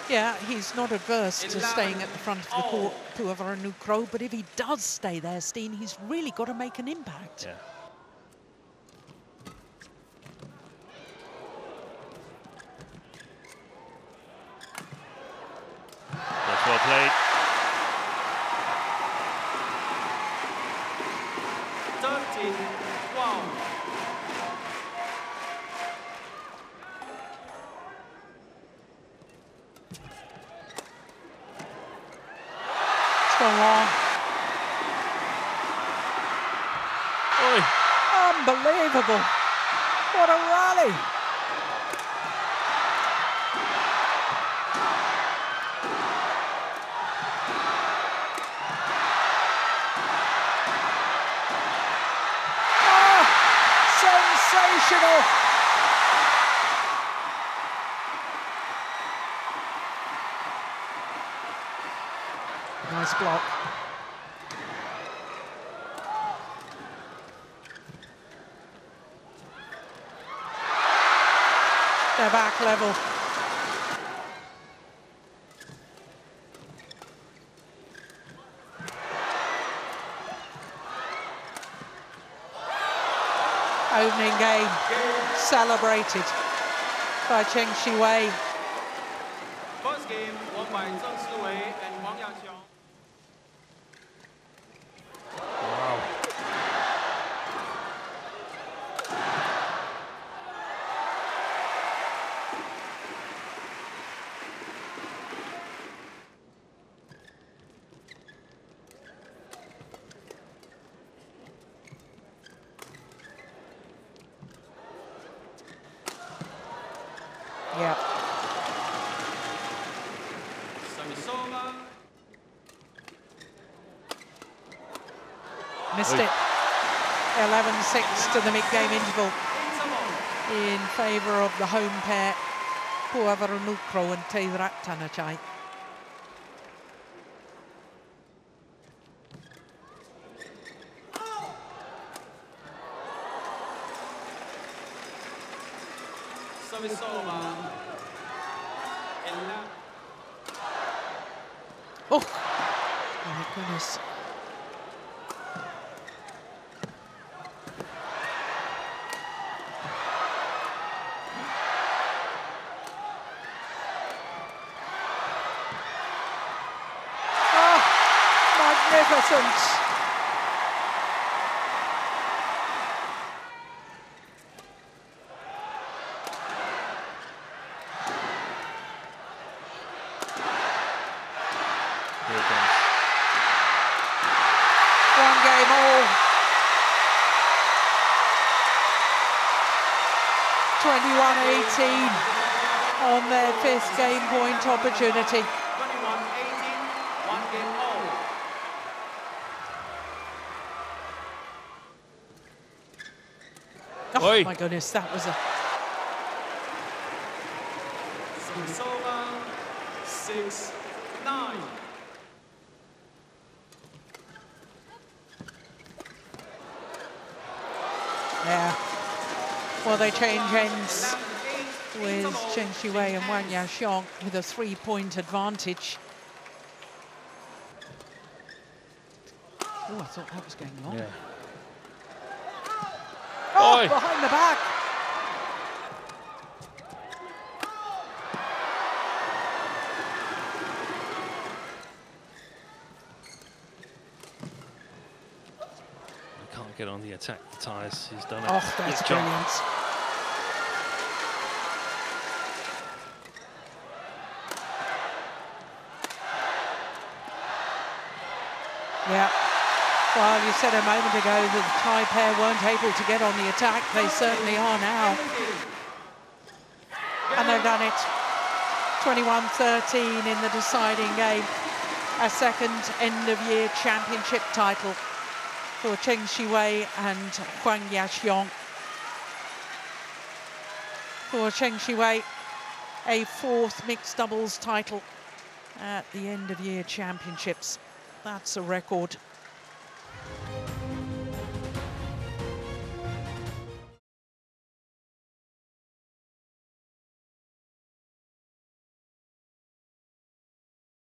Yeah, he's not adverse to staying at the front of the court, Puavaranukroh, but if he does stay there, Steen, he's really got to make an impact. Yeah. That's well played. 13, wow. It's gone long. Oi. Unbelievable. What a rally. Sensational! Nice block. They're back level. Opening game celebrated by Zheng Shiwei. First game won by Zheng Shiwei and Huang and Puavaranukroh. Wow. Yeah. Missed it. 11-6 to the mid-game interval in favour of the home pair, Puavaranukroh and Taerattanachai. Oh, my goodness. Oh, magnificent. One game all. 21-18 on their fifth game point opportunity. 21-18, one game all. Oh Oi. my goodness, that was a... Samsova, 6-9. Yeah. Well, they change ends with Zheng Shiwei and Wang Yaxiong with a 3-point advantage. Oh, I thought that was going long. Yeah. Oh, Oi. behind the back. Can't get on the attack. The ties. He's done it. Oh, that's Good job. brilliant. Yeah. Well, you said a moment ago that the Thai pair weren't able to get on the attack. They certainly are now. And they've done it. 21-13 in the deciding game. A second end-of-year championship title for Zheng Shiwei and Huang Yaxiong. For Zheng Shiwei, a fourth mixed doubles title at the end-of-year championships. That's a record.